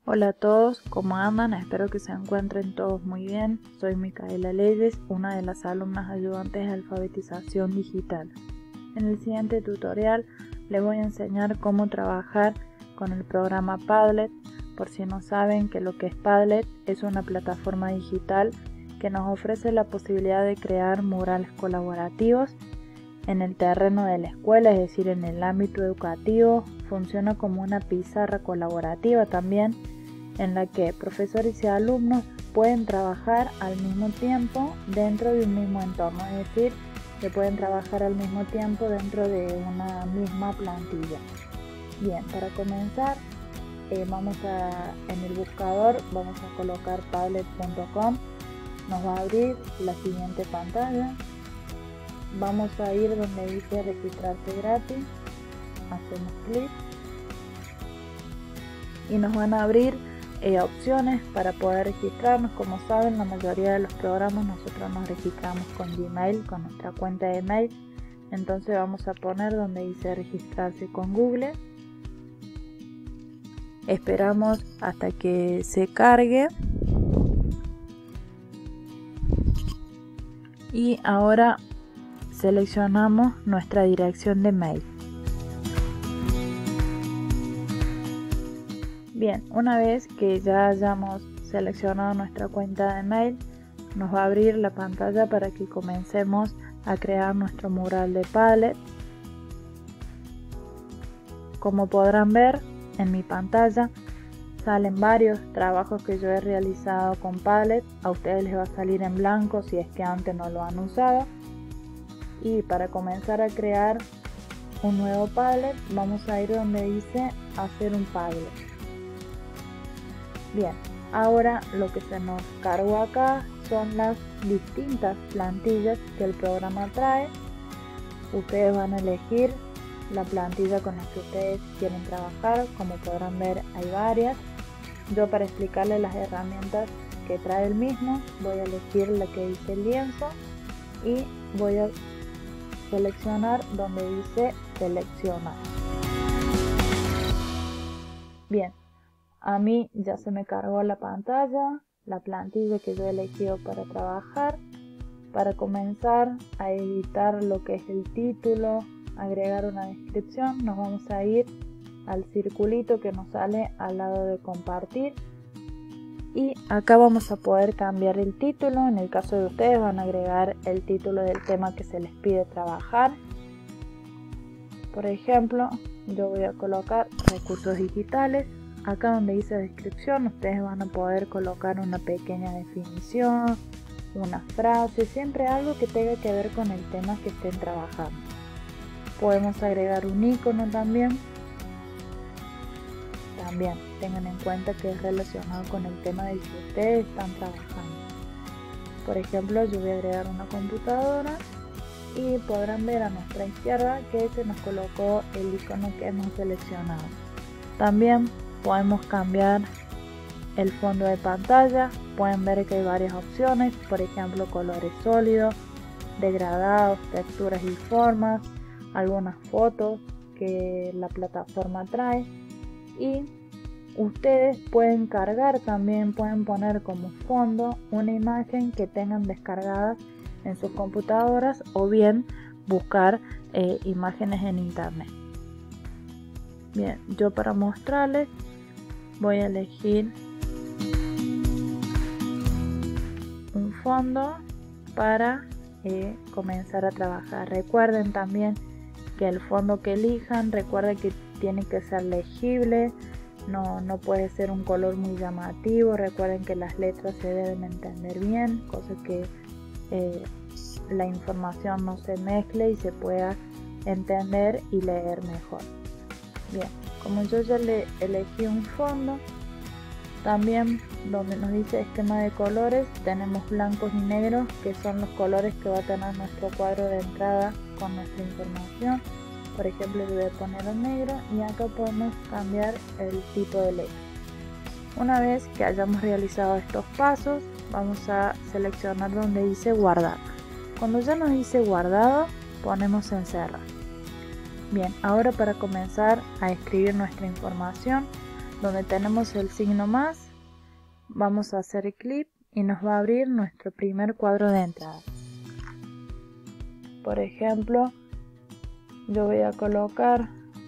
Hola a todos, ¿cómo andan? Espero que se encuentren todos muy bien. Soy Micaela Leyes, una de las alumnas ayudantes de alfabetización digital. En el siguiente tutorial les voy a enseñar cómo trabajar con el programa Padlet. Por si no saben que lo que es Padlet, es una plataforma digital que nos ofrece la posibilidad de crear murales colaborativos en el terreno de la escuela, es decir, en el ámbito educativo. Funciona como una pizarra colaborativa también, en la que profesores y alumnos pueden trabajar al mismo tiempo dentro de un mismo entorno, es decir, que pueden trabajar al mismo tiempo dentro de una misma plantilla. Bien, para comenzar, en el buscador vamos a colocar padlet.com, nos va a abrir la siguiente pantalla. Vamos a ir donde dice registrarse gratis, hacemos clic y nos van a abrir opciones para poder registrarnos. Como saben, la mayoría de los programas nosotros nos registramos con Gmail, con nuestra cuenta de mail. Entonces vamos a poner donde dice registrarse con Google. Esperamos hasta que se cargue. Y ahora seleccionamos nuestra dirección de mail. Bien, una vez que ya hayamos seleccionado nuestra cuenta de mail, nos va a abrir la pantalla para que comencemos a crear nuestro mural de Padlet. Como podrán ver en mi pantalla, salen varios trabajos que yo he realizado con Padlet. A ustedes les va a salir en blanco si es que antes no lo han usado. Y para comenzar a crear un nuevo Padlet, vamos a ir donde dice hacer un Padlet. Bien, ahora lo que se nos cargó acá son las distintas plantillas que el programa trae. Ustedes van a elegir la plantilla con la que ustedes quieren trabajar. Como podrán ver, hay varias. Yo, para explicarles las herramientas que trae el mismo, voy a elegir la que dice lienzo y voy a seleccionar donde dice seleccionar. Bien, a mí ya se me cargó la pantalla, la plantilla que yo he elegido para trabajar. Para comenzar a editar lo que es el título, agregar una descripción, nos vamos a ir al circulito que nos sale al lado de compartir. Y acá vamos a poder cambiar el título. En el caso de ustedes van a agregar el título del tema que se les pide trabajar. Por ejemplo, yo voy a colocar recursos digitales. Acá donde dice descripción, ustedes van a poder colocar una pequeña definición, una frase, siempre algo que tenga que ver con el tema que estén trabajando. Podemos agregar un icono también. También tengan en cuenta que es relacionado con el tema del que ustedes están trabajando. Por ejemplo, yo voy a agregar una computadora y podrán ver a nuestra izquierda que se nos colocó el icono que hemos seleccionado. También podemos cambiar el fondo de pantalla. Pueden ver que hay varias opciones, por ejemplo, colores sólidos, degradados, texturas y formas, algunas fotos que la plataforma trae. Y ustedes pueden cargar también, pueden poner como fondo una imagen que tengan descargadas en sus computadoras o bien buscar imágenes en internet. Bien, yo para mostrarles voy a elegir un fondo para comenzar a trabajar. Recuerden también que el fondo que elijan, recuerden que tiene que ser legible, no puede ser un color muy llamativo. Recuerden que las letras se deben entender bien, cosa que la información no se mezcle y se pueda entender y leer mejor. Bien, como yo ya le elegí un fondo, también donde nos dice esquema de colores, tenemos blancos y negros, que son los colores que va a tener nuestro cuadro de entrada con nuestra información. Por ejemplo, yo voy a poner el negro y acá podemos cambiar el tipo de letra. Una vez que hayamos realizado estos pasos, vamos a seleccionar donde dice guardar. Cuando ya nos dice guardado, ponemos en cerrar. Bien, ahora para comenzar a escribir nuestra información, donde tenemos el signo más, vamos a hacer clic y nos va a abrir nuestro primer cuadro de entrada. Por ejemplo, yo voy a colocar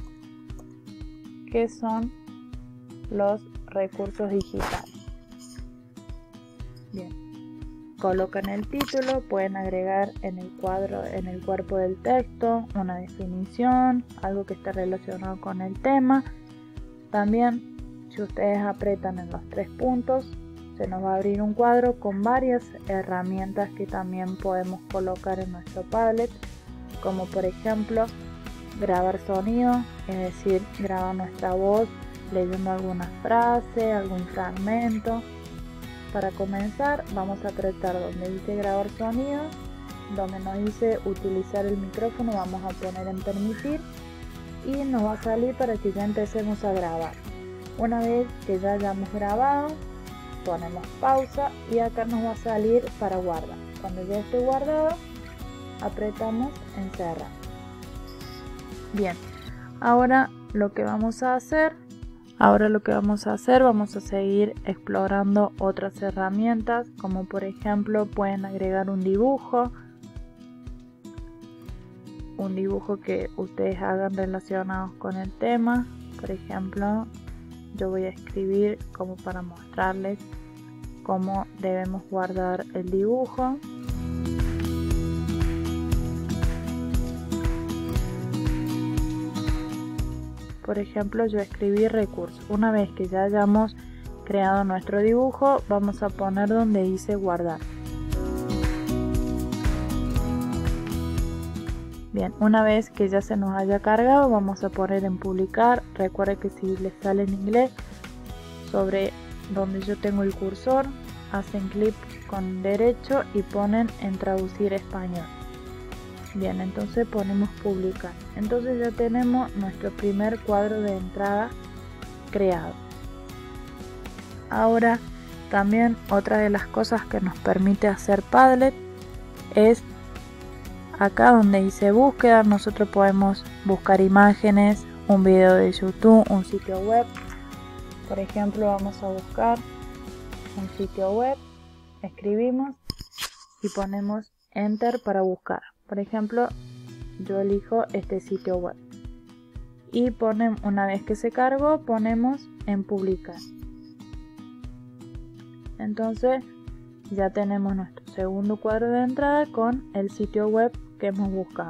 qué son los recursos digitales. Bien, colocan el título, pueden agregar en el cuerpo del texto una definición, algo que esté relacionado con el tema. También, si ustedes aprietan en los 3 puntos, se nos va a abrir un cuadro con varias herramientas que también podemos colocar en nuestro Padlet, como por ejemplo grabar sonido, es decir, grabar nuestra voz leyendo alguna frase, algún fragmento. Para comenzar, vamos a apretar donde dice grabar sonido, donde nos dice utilizar el micrófono, vamos a poner en permitir y nos va a salir para que ya empecemos a grabar. Una vez que ya hayamos grabado, ponemos pausa y acá nos va a salir para guardar. Cuando ya esté guardado, apretamos en cerrar. Bien, ahora lo que vamos a hacer, vamos a seguir explorando otras herramientas, como por ejemplo pueden agregar un dibujo que ustedes hagan relacionados con el tema. Por ejemplo, yo voy a escribir como para mostrarles cómo debemos guardar el dibujo. Por ejemplo, yo escribí recursos. Una vez que ya hayamos creado nuestro dibujo, vamos a poner donde dice guardar. Bien, una vez que ya se nos haya cargado, vamos a poner en publicar. Recuerden que si les sale en inglés, sobre donde yo tengo el cursor, hacen clic con derecho y ponen en traducir español. Bien, entonces ponemos publicar. Entonces ya tenemos nuestro primer cuadro de entrada creado. Ahora también otra de las cosas que nos permite hacer Padlet es acá donde dice búsqueda. Nosotros podemos buscar imágenes, un video de YouTube, un sitio web. Por ejemplo, vamos a buscar un sitio web, escribimos y ponemos enter para buscar. Por ejemplo, yo elijo este sitio web y una vez que se cargó, ponemos en publicar. Entonces ya tenemos nuestro segundo cuadro de entrada con el sitio web que hemos buscado.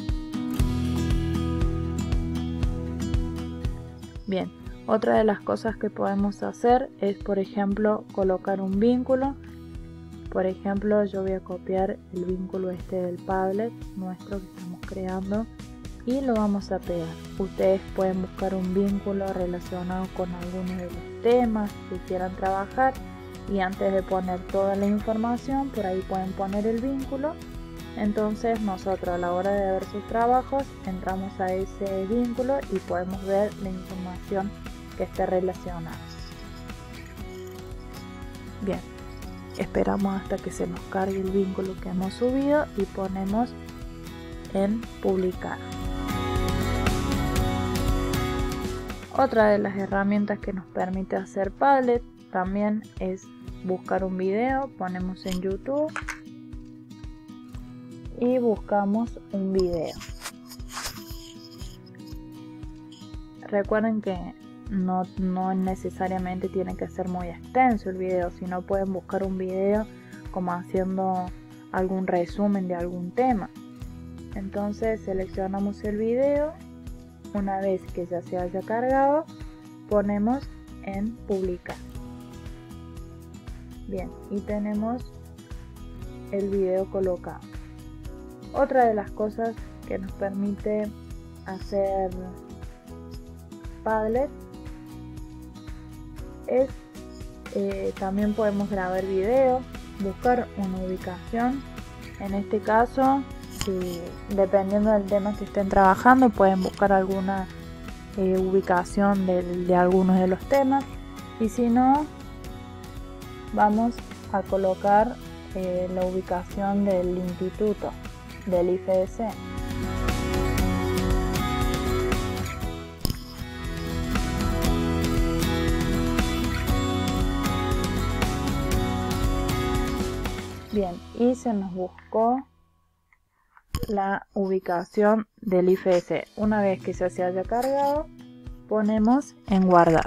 Bien, otra de las cosas que podemos hacer es, por ejemplo, colocar un vínculo. Por ejemplo, yo voy a copiar el vínculo del Padlet nuestro que estamos creando y lo vamos a pegar. Ustedes pueden buscar un vínculo relacionado con algunos de los temas que quieran trabajar y antes de poner toda la información, por ahí pueden poner el vínculo. Entonces nosotros a la hora de ver sus trabajos entramos a ese vínculo y podemos ver la información que esté relacionada. Bien. Esperamos hasta que se nos cargue el vínculo que hemos subido y ponemos en publicar. Otra de las herramientas que nos permite hacer Padlet también es buscar un video. Ponemos en YouTube y buscamos un video. Recuerden que no necesariamente tiene que ser muy extenso el video, sino pueden buscar un video como haciendo algún resumen de algún tema. Entonces seleccionamos el video, una vez que ya se haya cargado, ponemos en publicar. Bien, y tenemos el video colocado. Otra de las cosas que nos permite hacer Padlet es también podemos grabar video, buscar una ubicación. En este caso, dependiendo del tema que estén trabajando, pueden buscar alguna ubicación de algunos de los temas, y si no, vamos a colocar la ubicación del instituto, del IFDC. Bien, y se nos buscó la ubicación del IFS. Una vez que ya se haya cargado, ponemos en guardar.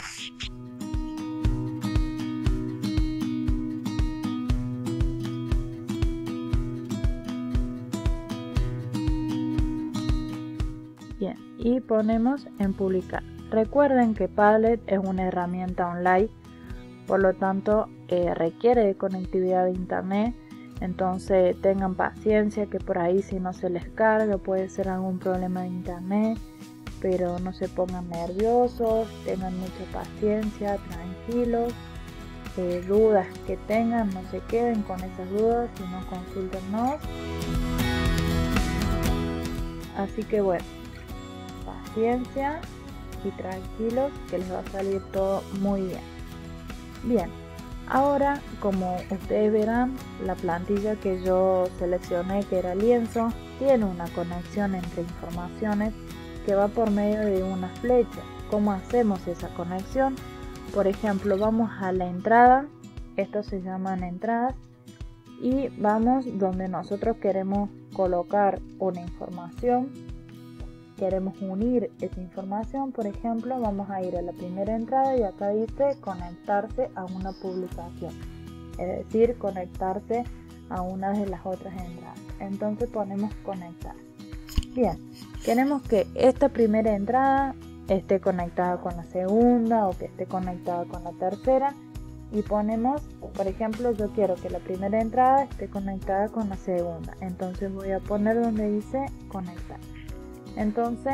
Bien, y ponemos en publicar. Recuerden que Padlet es una herramienta online, por lo tanto requiere de conectividad de internet. Entonces tengan paciencia, que por ahí si no se les carga puede ser algún problema de internet, pero no se pongan nerviosos, tengan mucha paciencia, tranquilos. Dudas que tengan, no se queden con esas dudas, sino consúltenos. Así que bueno, paciencia y tranquilos, que les va a salir todo muy bien. Bien, ahora como ustedes verán, la plantilla que yo seleccioné, que era lienzo, tiene una conexión entre informaciones que va por medio de una flecha. ¿Cómo hacemos esa conexión? Por ejemplo, vamos a la entrada, estos se llaman entradas, y vamos donde nosotros queremos colocar una información, queremos unir esa información. Por ejemplo, vamos a ir a la primera entrada y acá dice conectarse a una publicación, es decir, conectarse a una de las otras entradas. Entonces ponemos conectar. Bien, queremos que esta primera entrada esté conectada con la segunda o que esté conectada con la tercera, y ponemos, por ejemplo, yo quiero que la primera entrada esté conectada con la segunda, entonces voy a poner donde dice conectar. Entonces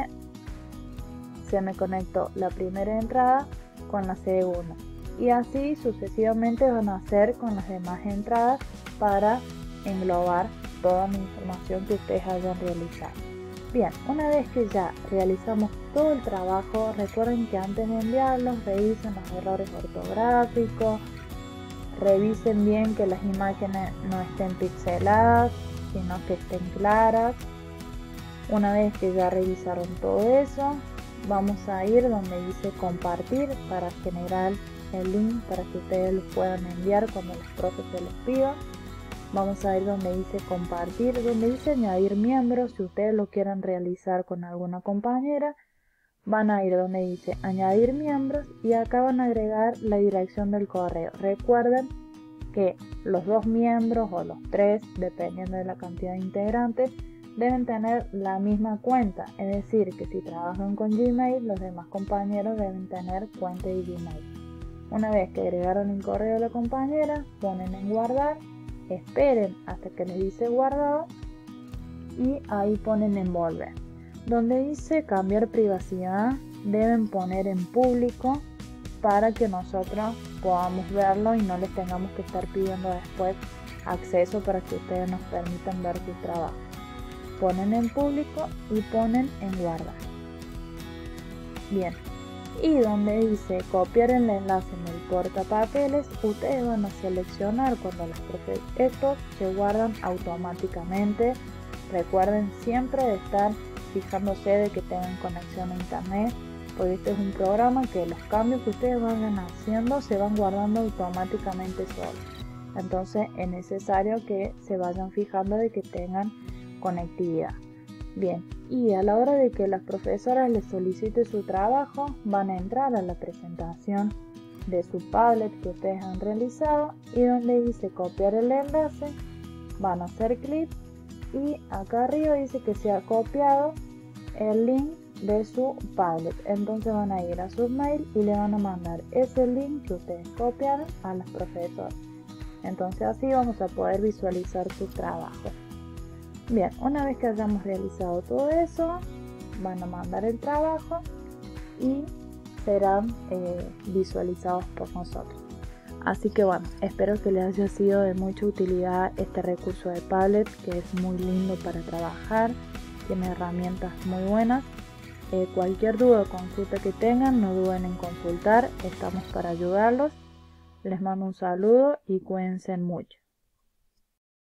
se me conectó la primera entrada con la segunda, y así sucesivamente van a hacer con las demás entradas para englobar toda la información que ustedes hayan realizado. Bien, una vez que ya realizamos todo el trabajo, recuerden que antes de enviarlos revisen los errores ortográficos, revisen bien que las imágenes no estén pixeladas, sino que estén claras. Una vez que ya revisaron todo eso, vamos a ir donde dice compartir para generar el link para que ustedes lo puedan enviar cuando los profes se los pidan. Vamos a ir donde dice compartir, donde dice añadir miembros. Si ustedes lo quieren realizar con alguna compañera, van a ir donde dice añadir miembros y acá van a agregar la dirección del correo. Recuerden que los 2 miembros o los 3, dependiendo de la cantidad de integrantes, deben tener la misma cuenta, es decir, que si trabajan con Gmail, los demás compañeros deben tener cuenta de Gmail. Una vez que agregaron el correo de la compañera, ponen en guardar, esperen hasta que les dice guardado y ahí ponen en volver. Donde dice cambiar privacidad, deben poner en público para que nosotros podamos verlo y no les tengamos que estar pidiendo después acceso para que ustedes nos permitan ver su trabajo. Ponen en público y ponen en guardar. Bien, y donde dice copiar el enlace en el portapapeles, ustedes van a seleccionar cuando las estos se guardan automáticamente. Recuerden siempre de estar fijándose de que tengan conexión a internet, porque este es un programa que los cambios que ustedes vayan haciendo se van guardando automáticamente solos. Entonces es necesario que se vayan fijando de que tengan conectividad. Bien, y a la hora de que las profesoras les soliciten su trabajo, van a entrar a la presentación de su Padlet que ustedes han realizado y donde dice copiar el enlace, van a hacer clic y acá arriba dice que se ha copiado el link de su Padlet. Entonces van a ir a su mail y le van a mandar ese link que ustedes copiaron a las profesoras. Entonces así vamos a poder visualizar su trabajo. Bien, una vez que hayamos realizado todo eso, van a mandar el trabajo y serán visualizados por nosotros. Así que bueno, espero que les haya sido de mucha utilidad este recurso de Padlet, que es muy lindo para trabajar, tiene herramientas muy buenas. Cualquier duda o consulta que tengan, no duden en consultar, estamos para ayudarlos. Les mando un saludo y cuídense mucho.